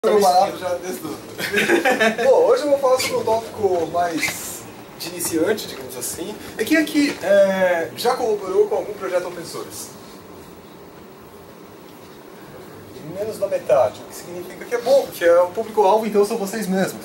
Meu barato já desde Bom, hoje eu vou falar sobre um tópico mais de iniciante, digamos assim. E quem aqui já colaborou com algum projeto open source? Menos da metade, o que significa que é bom, porque é o público-alvo, então são vocês mesmos.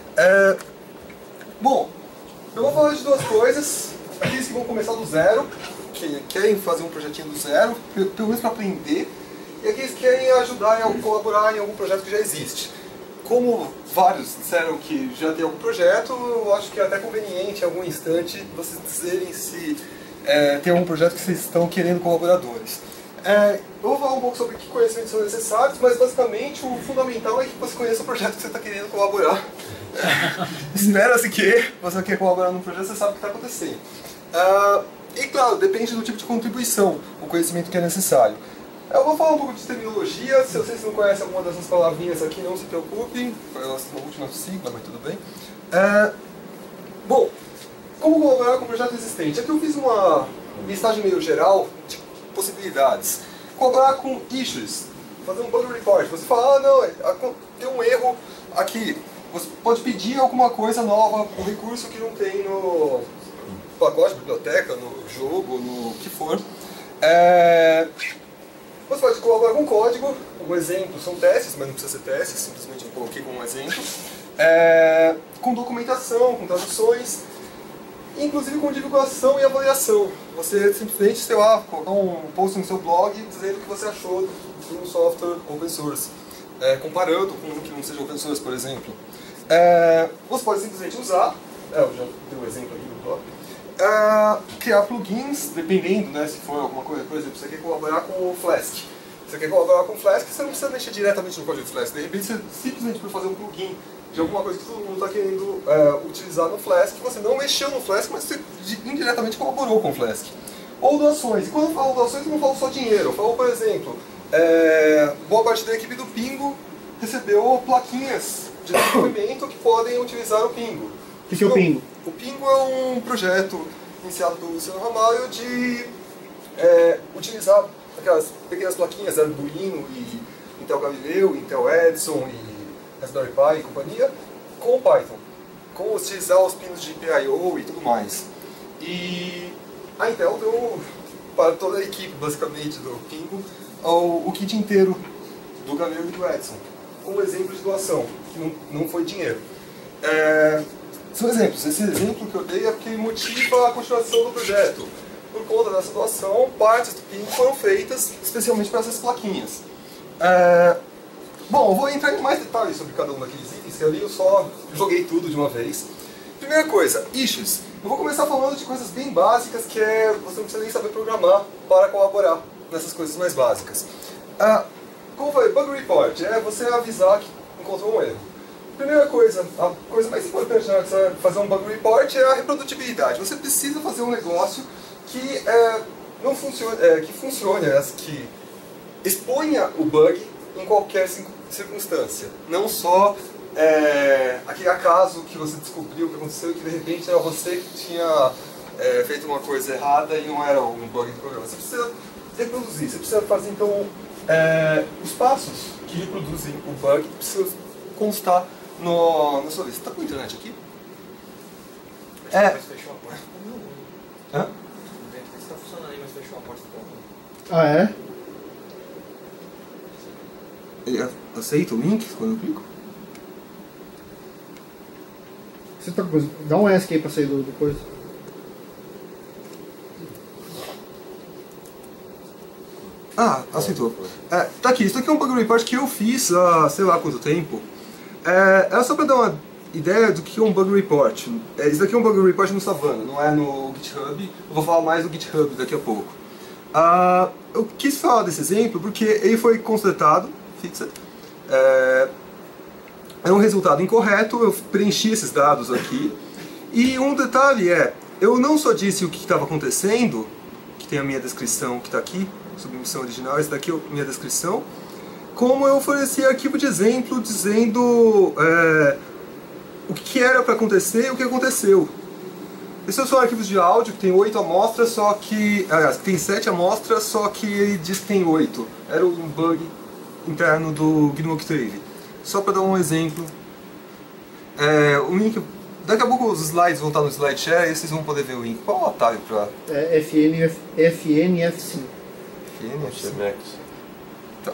Bom, eu vou falar de duas coisas. Aqueles que vão começar do zero, que querem fazer um projetinho do zero, pelo menos para aprender, e aqueles que querem ajudar e colaborar em algum projeto que já existe. Como vários disseram que já tem algum projeto, eu acho que é até conveniente em algum instante vocês dizerem se tem algum projeto que vocês estão querendo colaboradores. Eu vou falar um pouco sobre que conhecimentos são necessários, mas basicamente o fundamental é que você conheça o projeto que você está querendo colaborar. Espera-se que você quer colaborar num projeto, você sabe o que está acontecendo. E claro, depende do tipo de contribuição, o conhecimento que é necessário. Eu vou falar um pouco de terminologia. Se vocês não conhecem alguma dessas palavrinhas aqui, não se preocupem, elas são a última sigla, mas tudo bem. Bom, como colaborar com um projeto existente? Aqui eu fiz uma listagem meio geral de possibilidades. Colaborar com issues, fazer um bug report. Você fala, não, tem um erro aqui. Você pode pedir alguma coisa nova, um recurso que não tem no pacote, biblioteca, no jogo, no que for. Você pode colaborar com código. Um exemplo são testes, mas não precisa ser testes, simplesmente eu coloquei como um exemplo. Com documentação, com traduções, inclusive com divulgação e avaliação. Você simplesmente, sei lá, colocar um post no seu blog dizendo o que você achou de um software open source, comparando com um que não seja open source, por exemplo. Você pode simplesmente usar, eu já dei um exemplo aqui no blog, criar plugins, dependendo, né, se for alguma coisa, por exemplo, você quer colaborar com o Flask. Você quer colaborar com o Flask, você não precisa mexer diretamente no código do Flask. De repente, você simplesmente por fazer um plugin de alguma coisa que todo mundo está querendo utilizar no Flask, você não mexeu no Flask, mas você indiretamente colaborou com o Flask. Ou doações. E quando eu falo doações, eu não falo só dinheiro. Eu falo, por exemplo, boa parte da equipe do Pingo recebeu plaquinhas de desenvolvimento que podem utilizar o Pingo. O que é o Pingo? O Pingo é um projeto iniciado pelo Luciano Ramalho de utilizar aquelas pequenas plaquinhas Arduino e Intel Galileu, Intel Edison e Raspberry Pi e companhia com o Python. Como utilizar os pinos de PIO e tudo mais. E a Intel deu para toda a equipe, basicamente, do Pingo, o kit inteiro do Galileu e do Edison, como exemplo de doação, que não foi dinheiro. São exemplos. Esse exemplo que eu dei é porque motiva a continuação do projeto. Por conta dessa doação, partes do Pingo foram feitas especialmente para essas plaquinhas. Bom, eu vou entrar em mais detalhes sobre cada um daqueles itens, que ali eu só joguei tudo de uma vez. Primeira coisa, issues. Eu vou começar falando de coisas bem básicas, que você não precisa nem saber programar para colaborar nessas coisas mais básicas. Como foi? Bug report é você avisar que encontrou um erro. Primeira coisa, a coisa mais importante na hora que você vai fazer um bug report é a reprodutibilidade. Você precisa fazer um negócio que não funcione, que exponha o bug em qualquer circunstância. Não só aquele acaso que você descobriu que aconteceu, que de repente era você que tinha feito uma coisa errada e não era um bug do programa. Você precisa reproduzir, você precisa fazer então os passos que reproduzem o bug precisam constar na sua lista. Tá com internet aqui? Mas fechou a porta. Hã? O vento está funcionando aí, mas fechou a porta. Ah, é? Ele aceita o link quando eu clico? Você tá com coisa? Dá um ESC aí pra sair do coisa. Aceitou. Tá aqui, isso aqui é um bug report que eu fiz há sei lá quanto tempo. É só para dar uma ideia do que é um bug report. Isso daqui é um bug report no Savannah, não é no GitHub. Eu vou falar mais do GitHub daqui a pouco. Eu quis falar desse exemplo porque ele foi constatado, fixed. É um resultado incorreto, eu preenchi esses dados aqui. E um detalhe eu não só disse o que estava acontecendo, que tem a minha descrição que está aqui, submissão original, esse daqui é a minha descrição, como eu ofereci arquivo de exemplo dizendo o que era para acontecer e o que aconteceu. Esses são arquivos de áudio que tem 8 amostras, só que... aliás, tem 7 amostras, só que ele diz que tem 8. Era um bug interno do GNU Octave. só para dar um exemplo, o link, daqui a pouco os slides vão estar no SlideShare e vocês vão poder ver o link. Qual é o atalho para... FNF5. FNF5. Então,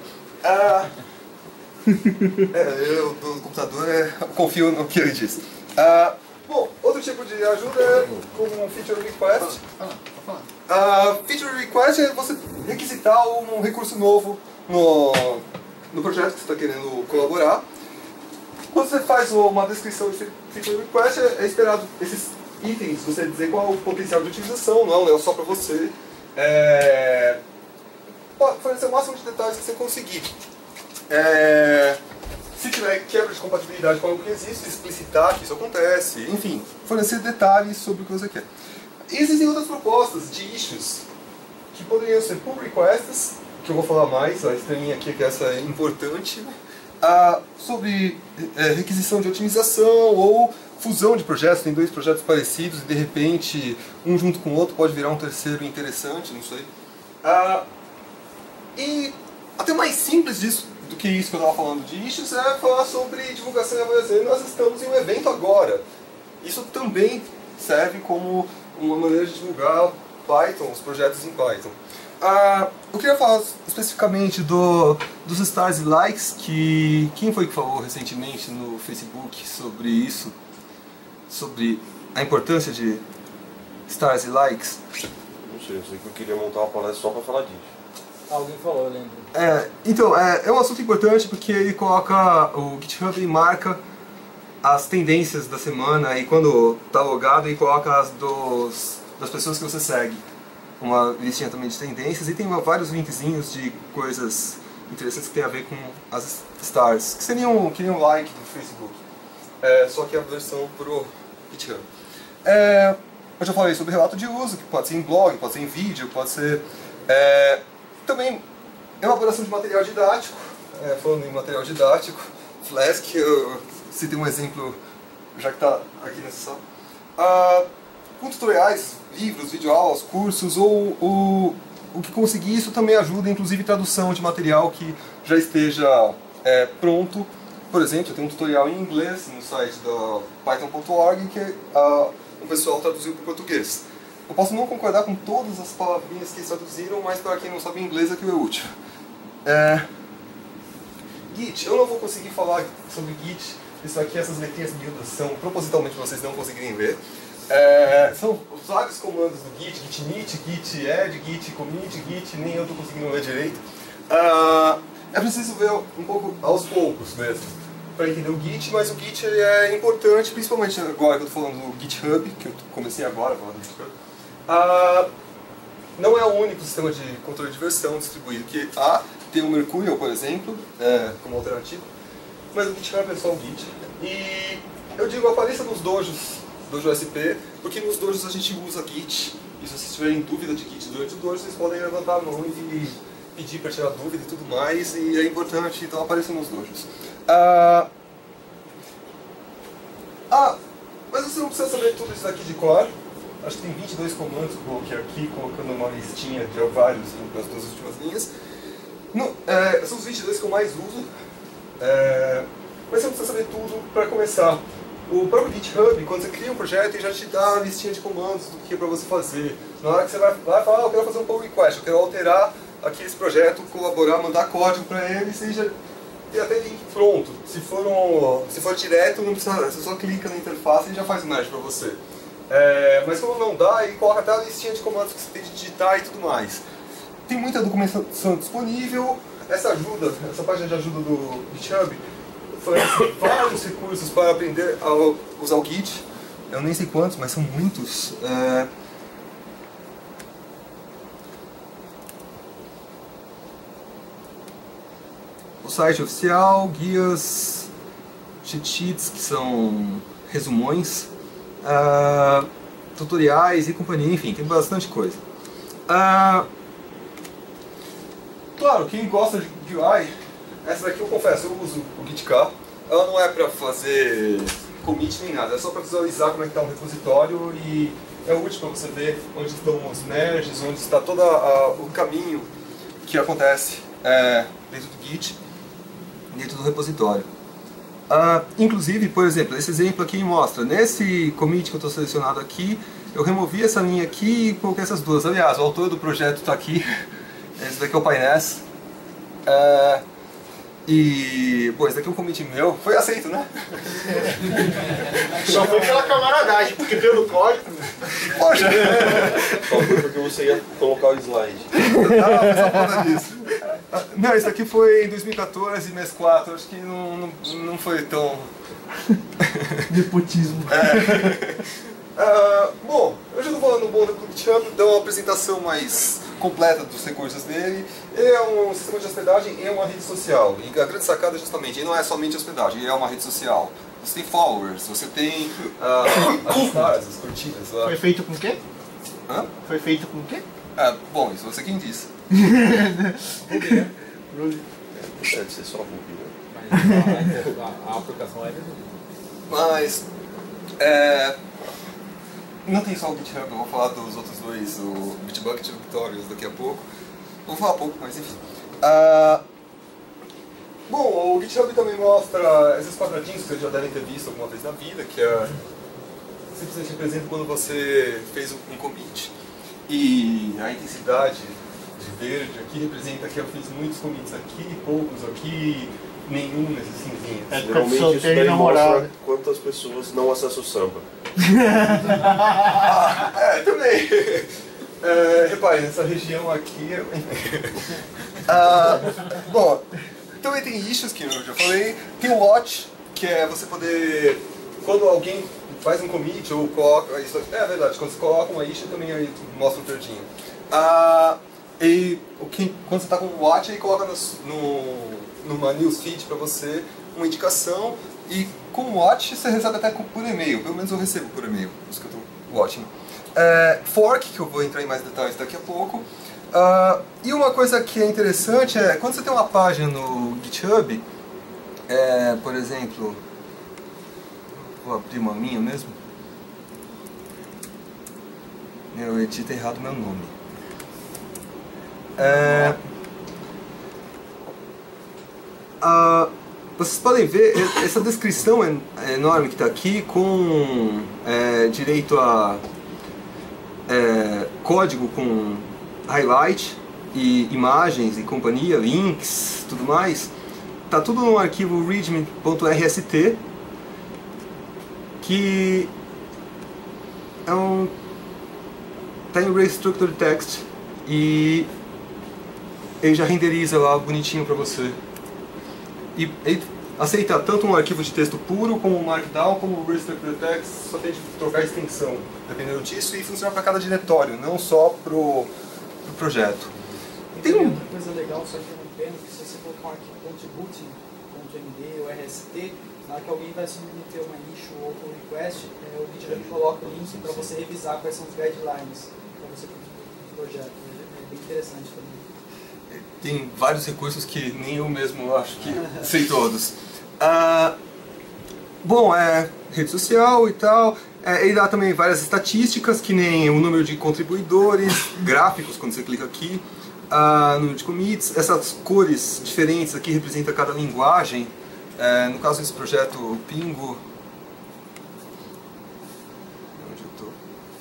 eu do computador confio no que ele diz. Bom, outro tipo de ajuda é como um feature request. Feature request é você requisitar um recurso novo no projeto que você está querendo colaborar. Quando você faz uma descrição de feature request, é esperado esses itens, você dizer qual é o potencial de utilização, não é só para você. Pode fornecer o máximo de detalhes que você conseguir. Se tiver quebra de compatibilidade com algo que existe, explicitar que isso acontece, enfim, fornecer detalhes sobre o que você quer. E existem outras propostas de issues que poderiam ser pull requests, que eu vou falar mais, a estrelinha aqui que essa é importante, sobre requisição de otimização ou fusão de projetos, tem dois projetos parecidos e de repente um junto com o outro pode virar um terceiro interessante, não sei. E até mais simples disso do que isso que eu estava falando de issues é falar sobre divulgação e avaliação. Nós estamos em um evento agora. Isso também serve como uma maneira de divulgar Python, os projetos em Python. Eu queria falar especificamente dos stars e likes, que quem foi que falou recentemente no Facebook sobre isso? Sobre a importância de stars e likes? Não sei, eu sei que eu queria montar uma palestra só para falar disso. Alguém falou, eu lembro. Então, é um assunto importante porque ele coloca, o GitHub ele marca as tendências da semana e quando está logado ele coloca das pessoas que você segue. Uma listinha também de tendências e tem vários linkzinhos de coisas interessantes que tem a ver com as stars, que seriam que nem um like do Facebook, só que a versão pro GitHub. Eu já falei sobre relato de uso, que pode ser em blog, pode ser em vídeo, pode ser... também elaboração de material didático, falando em material didático, Flask, eu citei um exemplo já que está aqui nessa sala, com tutoriais, livros, videoaulas, cursos, ou o que conseguir, isso também ajuda, inclusive tradução de material que já esteja pronto. Por exemplo, eu tenho um tutorial em inglês no site da Python.org que o pessoal traduziu para o português. Eu posso não concordar com todas as palavrinhas que eles traduziram, mas para quem não sabe inglês aquilo é útil. Git, eu não vou conseguir falar sobre Git, isso aqui, essas letrinhas miúdas são propositalmente para vocês não conseguirem ver. São vários comandos do Git, git init, git add, git commit, git, nem eu estou conseguindo ler direito. É preciso ver um pouco aos poucos mesmo, para entender o Git, mas o Git ele é importante, principalmente agora que eu estou falando do GitHub, que eu comecei agora a falar do GitHub. Não é o único sistema de controle de versão distribuído que há, tem o Mercurial, por exemplo, como alternativa, mas o GitHub é só o Git. E eu digo, apareça nos dojos, Dojo SP, porque nos dojos a gente usa Git, e se vocês tiverem dúvida de Git durante o dojo, vocês podem levantar a mão e pedir para tirar dúvida e tudo mais, e é importante, então apareça nos dojos. Mas você não precisa saber tudo isso daqui de cor. Acho que tem 22 comandos que eu coloquei aqui, colocando uma listinha de vários nas duas últimas linhas. São os 22 que eu mais uso, mas você não precisa saber tudo para começar. O próprio GitHub, quando você cria um projeto, ele já te dá uma listinha de comandos do que é para você fazer. Na hora que você vai falar, eu quero fazer um pull request, eu quero alterar aqui esse projeto, colaborar, mandar código para ele, você já tem até link pronto. Se for direto, não precisa, você só clica na interface e já faz o merge para você. Mas quando não dá, ele coloca até a listinha de comandos que você tem de digitar e tudo mais. Tem muita documentação disponível. Essa página de ajuda do GitHub fornece vários recursos para aprender a usar o Git. Eu nem sei quantos, mas são muitos. O site oficial, guias, cheat sheets, que são resumões, tutoriais e companhia, enfim, tem bastante coisa. Claro, quem gosta de UI, essa daqui eu confesso, eu uso o GitK. Ela não é para fazer commit nem nada, é só para visualizar como é que está um repositório e é útil para você ver onde estão os merges, onde está todo o caminho que acontece dentro do Git, dentro do repositório. Inclusive, por exemplo, esse exemplo aqui mostra, nesse commit que eu estou selecionado aqui, eu removi essa linha aqui e coloquei essas duas. Aliás, o autor do projeto está aqui, esse daqui é o Painés. E, bom, esse daqui é um commit meu, foi aceito, né? Só foi pela camaradagem, porque pelo código... Poxa! Só foi porque você ia colocar o slide. Só falta disso. Não, esse daqui foi em 2014, mês 4, acho que não foi tão... Nepotismo. Bom, eu já estou falando bom do GitHub, dou uma apresentação mais completa dos recursos dele. Ele é um sistema de hospedagem e uma rede social. E a grande sacada é justamente, ele não é somente hospedagem, ele é uma rede social. Você tem followers, você tem as stars, as curtidas lá. Foi feito com o quê? Hã? Foi feito com o quê? Bom, isso você quem disse. Ruby. Deve ser só Ruby, né? Mas a aplicação é Ruby. Mas, não tem só o GitHub, eu vou falar dos outros dois, o Bitbucket e o Victorious daqui a pouco. Vou falar pouco, mas enfim. Bom, o GitHub também mostra esses quadradinhos que vocês já devem ter visto alguma vez na vida, que simplesmente representa quando você fez um commit. E a intensidade de verde aqui representa que eu fiz muitos commits aqui, poucos aqui, nenhum nesses cinzinhos. Geralmente isso daí mostra quantas pessoas não acessam o Samba. Também. Reparem, nessa região aqui... bom, também tem issues, que eu já falei. Tem o watch, que é você poder... Quando alguém faz um commit ou coloca... Isso é verdade, quando você coloca uma issue também aí mostra o verdinho. E quando você está com o watch, ele coloca numa newsfeed para você uma indicação. E com o watch você recebe até por e-mail, pelo menos eu recebo por e-mail, isso que eu estou watching. Fork, que eu vou entrar em mais detalhes daqui a pouco. E uma coisa que é interessante é, quando você tem uma página no GitHub, por exemplo, vou abrir uma minha mesmo. Eu edito errado meu nome. Vocês podem ver essa descrição enorme que está aqui, com direito a código com highlight e imagens e companhia, links, tudo mais. Está tudo no arquivo readme.rst, que está em restructured text e ele já renderiza lá bonitinho para você. E ele aceita tanto um arquivo de texto puro, como Markdown, como Restructured Text, só tem de trocar a extensão, dependendo disso, e funciona para cada diretório, não só para o projeto. Tem outra coisa legal, só interrompendo, que se você colocar um arquivo contributing.md ou RST, na hora que alguém vai submeter uma issue ou um request, o GitHub coloca o link para você revisar quais são os guidelines para você contribuir no projeto. É bem interessante também. Tem vários recursos que nem eu mesmo acho que sei todos. Bom, rede social e tal. Ele dá também várias estatísticas, que nem o número de contribuidores, gráficos quando você clica aqui, número de commits. Essas cores diferentes aqui representam cada linguagem. No caso desse projeto, o Pingo... Onde eu tô?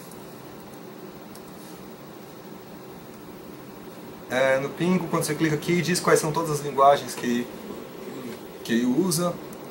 No Pingo, quando você clica aqui, diz quais são todas as linguagens que ele usa.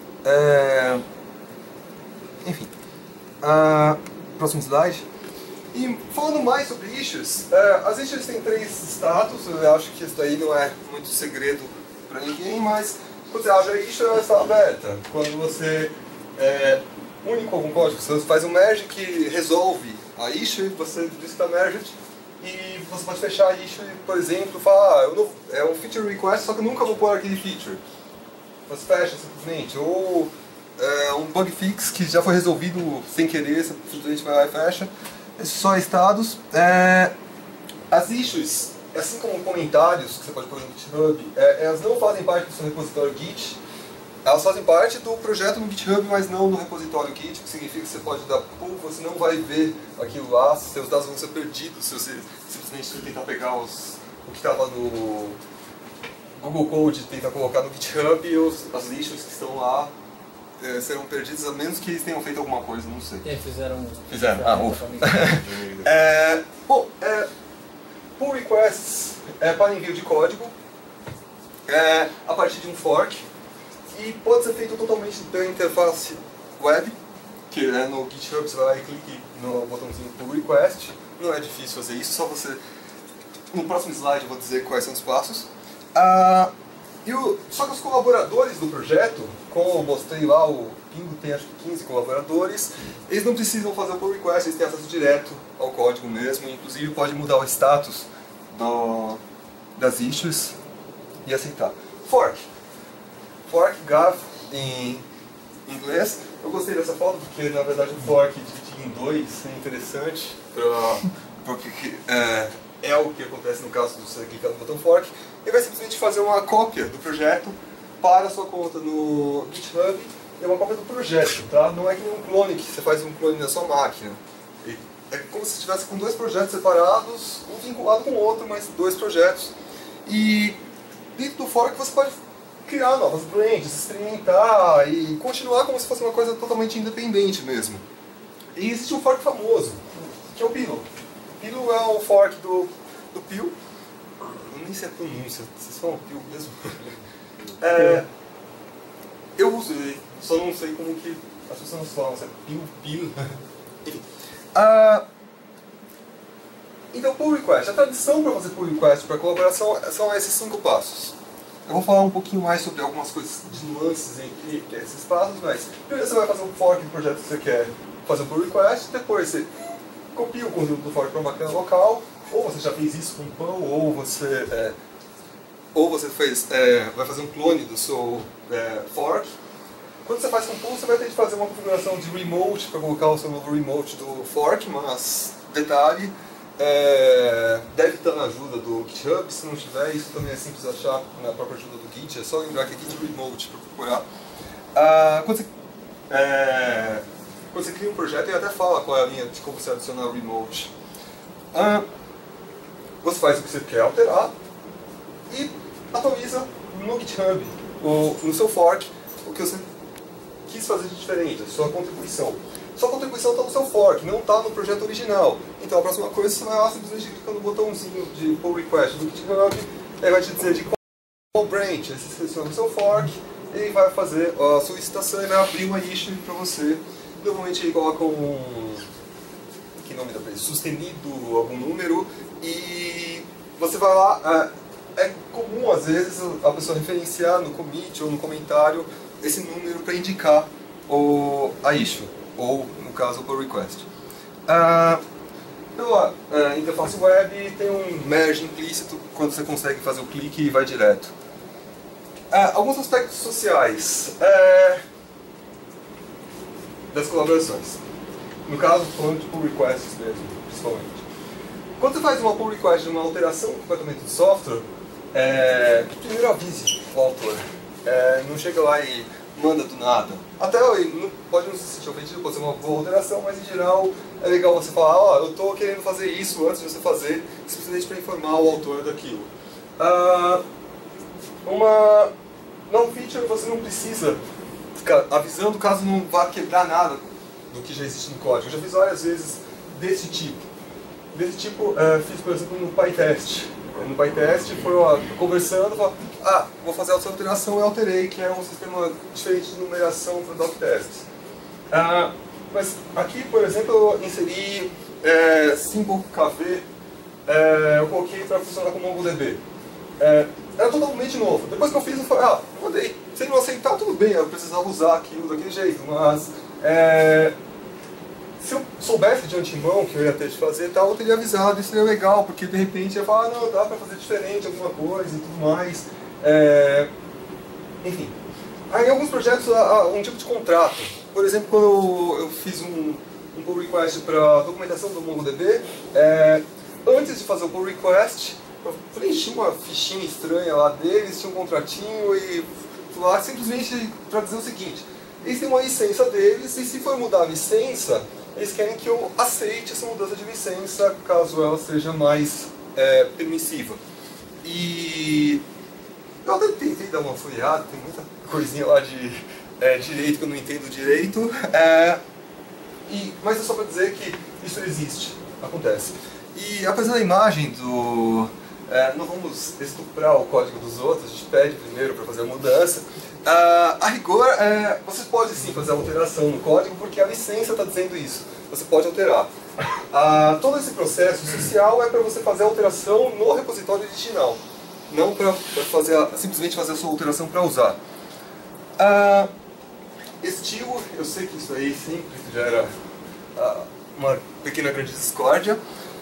Enfim. Próximo slide. E falando mais sobre issues, as issues têm 3 status. Eu acho que isso daí não é muito segredo para ninguém, mas quando você abre a issue, ela está aberta. Quando você une com algum código, você faz um merge que resolve a issue, você diz que está merged. E você pode fechar a issue e, por exemplo, falar, é um feature request, só que eu nunca vou pôr aquele feature. Você fecha simplesmente. Ou um bug fix que já foi resolvido sem querer, você simplesmente vai lá e fecha. Esses só estados. As issues, assim como comentários que você pode pôr no GitHub, elas não fazem parte do seu repositório Git. Elas fazem parte do projeto no GitHub, mas não no repositório Git, o que significa que você pode dar pull, você não vai ver aquilo lá, seus dados vão ser perdidos se você simplesmente tentar pegar o que estava no Google Code, tentar colocar no GitHub, e as issues que estão lá serão perdidos a menos que eles tenham feito alguma coisa, não sei. E aí fizeram. Fizeram, ufa. Bom, pull requests para envio de código a partir de um fork e pode ser feito totalmente pela interface web, que é no GitHub, você vai lá e clica no botãozinho pull request. Não é difícil fazer isso, só você... No próximo slide eu vou dizer quais são os passos. Só que os colaboradores do projeto, como eu mostrei lá, o Pingo tem acho que 15 colaboradores, eles não precisam fazer o pull request, eles têm acesso direto ao código mesmo, inclusive pode mudar o status das issues e aceitar. Fork. Fork, gaf em inglês. Eu gostei dessa foto porque na verdade o fork dividido em dois é interessante, porque é o que acontece no caso de você clicar no botão fork. Ele vai simplesmente fazer uma cópia do projeto para a sua conta no GitHub. É uma cópia do projeto, tá? Não é que nem um clone, que você faz um clone na sua máquina. É como se estivesse com dois projetos separados, um vinculado com o outro, mas dois projetos. E dentro do fork você pode criar novas branches, experimentar e continuar como se fosse uma coisa totalmente independente mesmo. E existe um fork famoso, que é o Pillow. Pillow é o fork do Pil. Eu nem sei a pronúncia, vocês falam Pil mesmo? Eu uso ele, só não sei como que as pessoas falam, se é Pil. Enfim. Então, pull request. A tradição para fazer pull request para colaboração são esses 5 passos. Eu vou falar um pouquinho mais sobre algumas coisas de nuances entre esses passos, mas primeiro você vai fazer um fork do projeto que você quer fazer um pull request, depois você copia o conteúdo do fork para uma máquina local, ou você já fez isso com o PAN, ou você vai fazer um clone do seu fork. Quando você faz com pull, você vai ter que fazer uma configuração de remote para colocar o seu novo remote do fork, mas detalhe, deve estar na ajuda do GitHub. Se não tiver, isso também é simples achar na própria ajuda do Git, é só lembrar que é Git Remote para procurar. Quando você cria um projeto, ele até fala qual é a linha de como você adicionar o remote. Você faz o que você quer alterar e atualiza no GitHub, no seu fork, o que você quis fazer de diferente, a sua contribuição. Sua contribuição está no seu fork, não está no projeto original. Então a próxima coisa, você vai lá simplesmente clicar no botãozinho de pull request do GitHub, ele vai te dizer de qual branch, aí você seleciona o seu fork, ele vai fazer a solicitação e vai abrir uma issue para você. Normalmente ele coloca que nome dá para isso? Sustenido, algum número, e você vai lá. É comum às vezes a pessoa referenciar no commit ou no comentário esse número para indicar a issue, ou no caso o pull request. Pela interface web tem um merge implícito quando você consegue fazer o clique e vai direto. Alguns aspectos sociais das colaborações. No caso, falando de pull requests mesmo, principalmente. Quando você faz uma pull request de uma alteração completamente do software, primeiro avise o autor. Não chega lá e manda do nada. Até pode não se sentir ofendido, pode ser uma boa alteração, mas em geral é legal você falar, eu estou querendo fazer isso antes de você fazer, simplesmente para informar o autor daquilo. Uma non-feature você não precisa ficar avisando caso não vá quebrar nada do que já existe no código. Eu já fiz várias vezes desse tipo. Fiz, por exemplo, no PyTest. No PyTest, conversando, vou fazer essa alteração, eu alterei, que é um sistema diferente de numeração para doctests. Mas aqui, por exemplo, eu inseri symbol KV, eu coloquei para funcionar como MongoDB. Era totalmente novo. Depois que eu fiz, eu falei, mandei. Se ele não aceitar, tudo bem, eu precisava usar aquilo daquele jeito, mas se eu soubesse de antemão que eu ia ter de fazer tal, eu teria avisado, isso seria legal, porque de repente ia falar, não, dá pra fazer diferente alguma coisa e tudo mais. Enfim. Aí em alguns projetos há um tipo de contrato. Por exemplo, quando eu fiz um pull request para documentação do MongoDB, antes de fazer o pull request, eu preenchi uma fichinha estranha lá deles, tinha um contratinho e lá simplesmente para dizer o seguinte, eles têm uma licença deles e se for mudar a licença, eles querem que eu aceite essa mudança de licença caso ela seja mais permissiva. E eu até tentei dar uma folheada, tem muita coisinha lá de direito que eu não entendo direito, mas é só para dizer que isso existe, acontece. E apesar da imagem do... não vamos estuprar o código dos outros, a gente pede primeiro para fazer a mudança. A rigor, você pode sim fazer a alteração no código, porque a licença está dizendo isso. Você pode alterar. Todo esse processo social é para você fazer a alteração no repositório original, não para simplesmente fazer a sua alteração para usar. Estilo, eu sei que isso aí sempre gera uma pequena grande discórdia.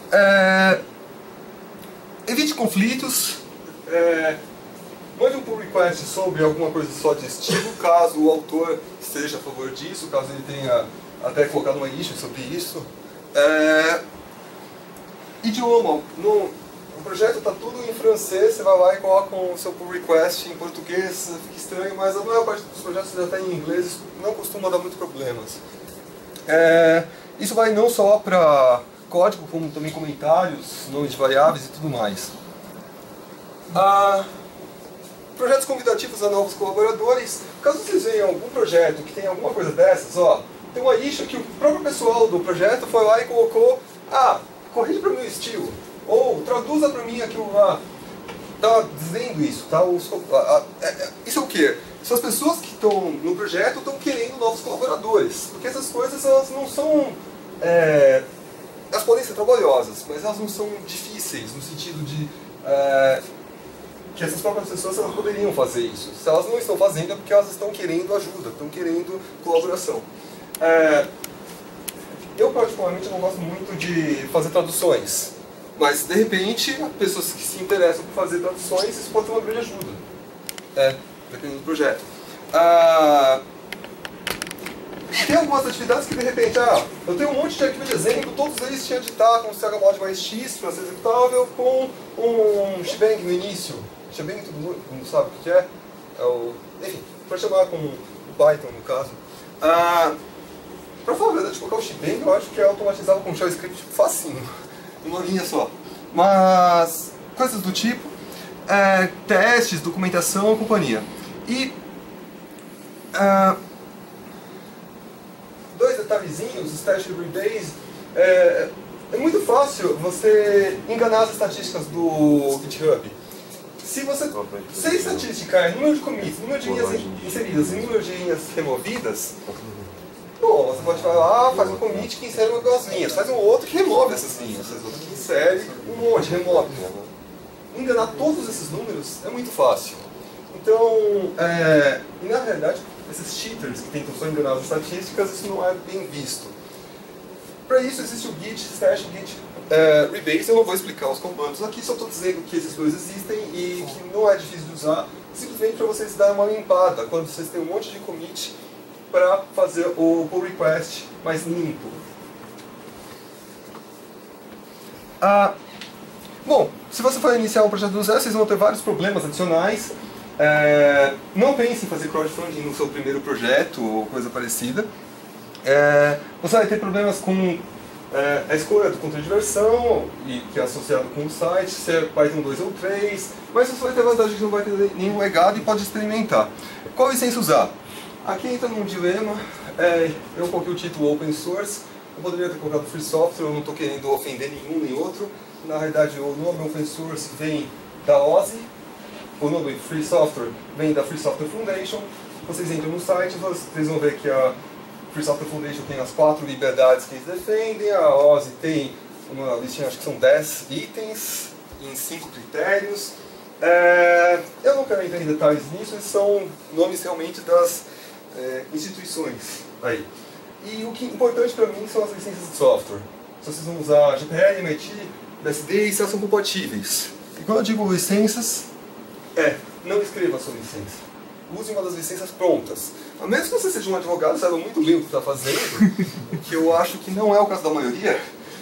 Evite conflitos. Mande um pull request sobre alguma coisa só de estilo, caso o autor esteja a favor disso, caso ele tenha até colocado uma issue sobre isso. Idioma. O projeto está tudo em francês, você vai lá e coloca o seu pull request em português, fica estranho, mas a maior parte dos projetos já está em inglês, isso não costuma dar muitos problemas. Isso vai não só para código, como também comentários, nomes de variáveis e tudo mais. Projetos convidativos a novos colaboradores. Caso vocês vejam algum projeto que tem alguma coisa dessas, tem uma issue que o próprio pessoal do projeto foi lá e colocou: corrige para o meu estilo, ou traduza para mim aquilo lá. Está dizendo isso, tá? Isso é o quê? São as pessoas que estão no projeto estão querendo novos colaboradores, porque essas coisas elas não são... elas podem ser trabalhosas, mas elas não são difíceis, no sentido de que essas próprias pessoas elas poderiam fazer isso. Se elas não estão fazendo é porque elas estão querendo ajuda, estão querendo colaboração. Eu particularmente não gosto muito de fazer traduções, mas de repente, pessoas que se interessam por fazer traduções, isso pode ser uma grande ajuda, dependendo do projeto. Tem algumas atividades que de repente, eu tenho um monte de arquivo de exemplo, todos eles tinham de estar com o chmod mais x para ser executável, com um shebang no início. Shebang todo mundo sabe o que é? Enfim, para chamar com o Python no caso. Para falar a verdade, colocar o shebang eu acho que é automatizado com shell script facinho, uma linha só. Mas coisas do tipo, testes, documentação, companhia. E dois detalhezinhos, stash e rebase. É muito fácil você enganar as estatísticas do GitHub. Se a estatística é número de commits, número de linhas inseridas e número de linhas removidas, bom, você pode falar, faz um commit que insere algumas linhas, faz um outro que remove essas linhas, faz outro que insere um monte, remove. Enganar todos esses números é muito fácil. Então, e na realidade, esses cheaters que tentam só enganar as estatísticas, isso não é bem visto. Para isso existe o git stash e git rebase. Eu não vou explicar os comandos aqui, só estou dizendo que esses dois existem e que não é difícil de usar, simplesmente para vocês darem uma limpada quando vocês têm um monte de commit para fazer o pull request mais limpo. Bom, se você for iniciar um projeto do zero, vocês vão ter vários problemas adicionais. Não pense em fazer crowdfunding no seu primeiro projeto ou coisa parecida. Você vai ter problemas com a escolha do controle de versão, que é associado com o site, se é Python 2 ou 3, mas você vai ter vantagem que não vai ter nenhum legado e pode experimentar. Qual licença usar? Aqui entra num dilema. Eu coloquei o título Open Source, eu poderia ter colocado Free Software, eu não estou querendo ofender nenhum nem outro. Na realidade, o nome Open Source vem da OSI, o nome Free Software vem da Free Software Foundation. Vocês entram no site, vocês vão ver que a Free Software Foundation tem as 4 liberdades que eles defendem, a OSI tem uma listinha, acho que são 10 itens, em 5 critérios. Eu não quero entrar em detalhes nisso, esses são nomes realmente das instituições aí. E o que é importante para mim são as licenças de software. Se vocês vão usar GPL, MIT, BSD, se elas são compatíveis. E quando eu digo licenças, não escreva a sua licença. Use uma das licenças prontas. A menos que você seja um advogado, saiba muito bem o que está fazendo, que eu acho que não é o caso da maioria,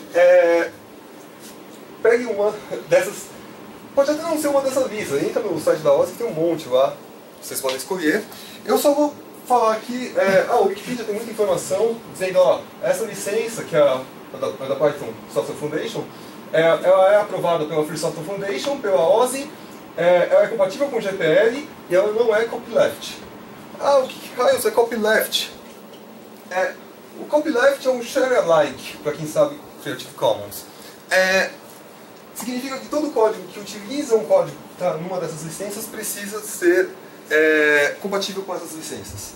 pegue uma dessas. Pode até não ser uma dessas listas. Entra no site da OSI que tem um monte lá. Vocês podem escolher. Eu só vou falar aqui, o Wikipedia tem muita informação dizendo, essa licença, que é a da Python Software Foundation, ela é aprovada pela Free Software Foundation, pela OSI, ela é compatível com GPL e ela não é copyleft. o que raios é copyleft? O copyleft é um share-alike, para quem sabe Creative Commons. Significa que todo código que utiliza um código que está numa dessas licenças precisa ser compatível com essas licenças.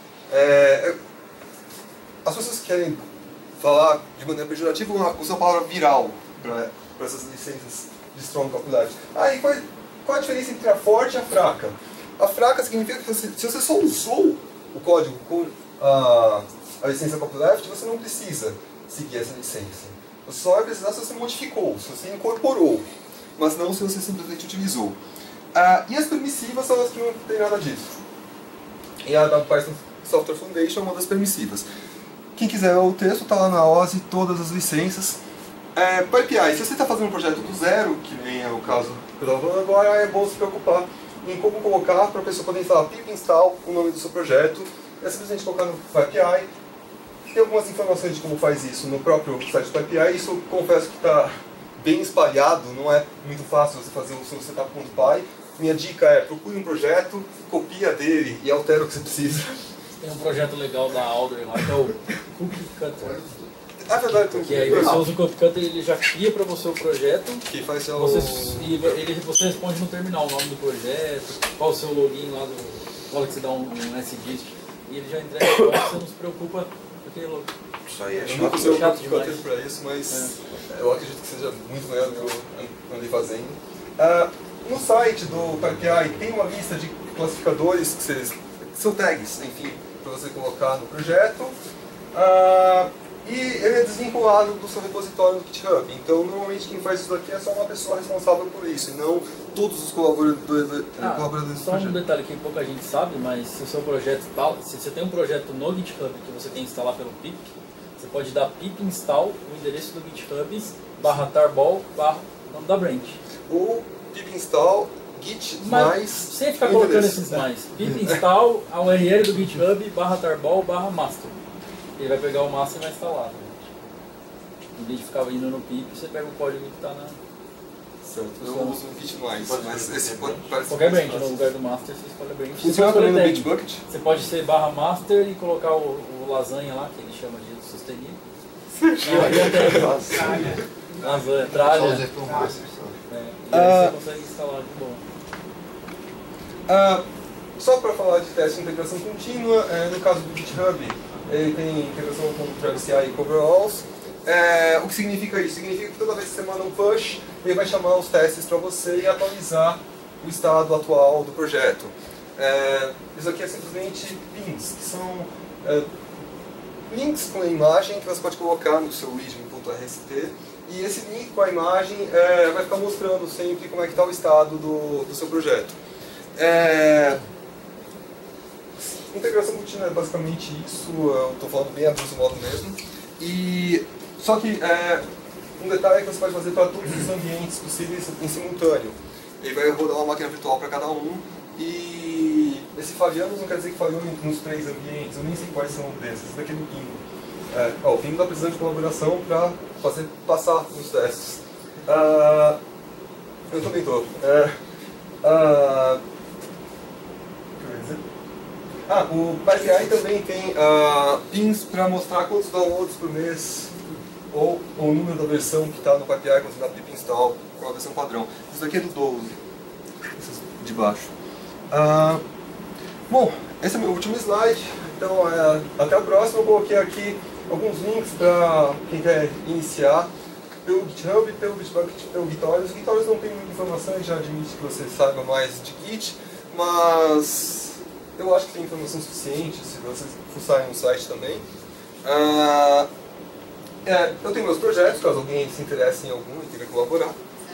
As pessoas que querem falar de maneira pejorativa usam a palavra viral para essas licenças de strong copyleft. E qual a diferença entre a forte e a fraca? A fraca significa que se você só usou o código com a licença copyleft, você não precisa seguir essa licença. Você só vai precisar se você modificou, se você incorporou, mas não se você simplesmente utilizou. E as permissivas são as que não tem nada disso. E a da Python Software Foundation é uma das permissivas. Quem quiser ver o texto, está lá na OSI, todas as licenças. PyPI, se você está fazendo um projeto do zero, que nem é o caso que eu estava falando agora, é bom se preocupar em como colocar para a pessoa poder instalar pip install o nome do seu projeto. É simplesmente colocar no PyPI. Tem algumas informações de como faz isso no próprio site do PyPI. Isso, confesso que está bem espalhado, não é muito fácil você fazer o seu setup.py. Minha dica é, procure um projeto, copia dele e altera o que você precisa. Tem um projeto legal da Audrey lá, que é o Cookie Cutter. Verdade, tem Que aí você usa o Cookie Cutter e ele já cria para você o projeto. Que faz seu... Você responde no terminal o nome do projeto, qual o seu login lá qual que você dá um SDIST. E ele já entrega para você, você não se preocupa, porque Isso aí é eu nunca chato. usei o chato Cookie Cutter demais. para isso, mas eu acredito que seja muito melhor do que eu andei fazendo. No site do PyPI tem uma lista de classificadores que são tags, enfim, para você colocar no projeto. E ele é desvinculado do seu repositório no GitHub. Então, normalmente quem faz isso daqui é só uma pessoa responsável por isso, e não todos os colaboradores do só um projeto. detalhe que pouca gente sabe, mas se o seu projeto se você tem um projeto no GitHub que você quer instalar pelo pip, você pode dar pip install no endereço do GitHub /tarball nome da branch. Ou pip install git Mas mais sem ficar o colocando endereço. esses mais. Pip install a URL do GitHub /tarball /master. Ele vai pegar o master e vai instalar. Em vez de ficar indo no pip, você pega o código que está na... Certo, eu uso o git mais, mas esse pode parecer Qualquer mais branch, fácil. no lugar do master você escolhe a branch. Funciona Você também no escolhe Bitbucket? tag. Você pode ser /master e colocar o lasanha lá, que ele chama de sustenido. Não, aqui é tag. Lasanha, tralha. Só usei para o Master. E aí você consegue instalar de bom. Só para falar de teste de integração contínua, no caso do GitHub, ele tem integração com o Travis CI e Coveralls. O que significa isso? Significa que toda vez que você manda um push, ele vai chamar os testes para você e atualizar o estado atual do projeto. Isso aqui é simplesmente pins, que são links com a imagem que você pode colocar no seu region.rst, e esse link com a imagem vai ficar mostrando sempre como é que está o estado do seu projeto. Integração contínua é basicamente isso, eu estou falando bem a grosso modo mesmo. Só que um detalhe é que você pode fazer para todos os ambientes possíveis em simultâneo. Ele vai rodar uma máquina virtual para cada um, e esse falhando não quer dizer que falhou nos 3 ambientes, eu nem sei quais são desses. Esse daqui é do Pingo. O Pingo está precisando de colaboração para passar nos testes. Eu também estou. O PyPI também tem pins para mostrar quantos downloads por mês, ou o número da versão que está no PyPI quando você dá pip install com a versão padrão. Isso daqui é do 12, esses de baixo. Bom, esse é o meu último slide, então até a próxima. Eu coloquei aqui alguns links para quem quer iniciar pelo GitHub, pelo Bitbucket, pelo Gitorious. O Gitorious não tem muita informação, já admite que você saiba mais de Git, mas eu acho que tem informação suficiente se vocês fuçarem no site também. Eu tenho meus projetos, caso alguém se interesse em algum e queira colaborar.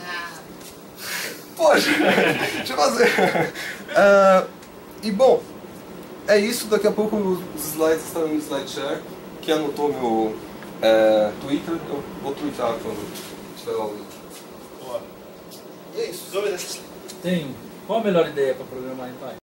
Pode! Deixa eu fazer! E bom, é isso. Daqui a pouco os slides estarão no SlideShare. Quem anotou meu Twitter, eu vou twittar quando tiver o link. E é isso. Qual a melhor ideia para programar em Python?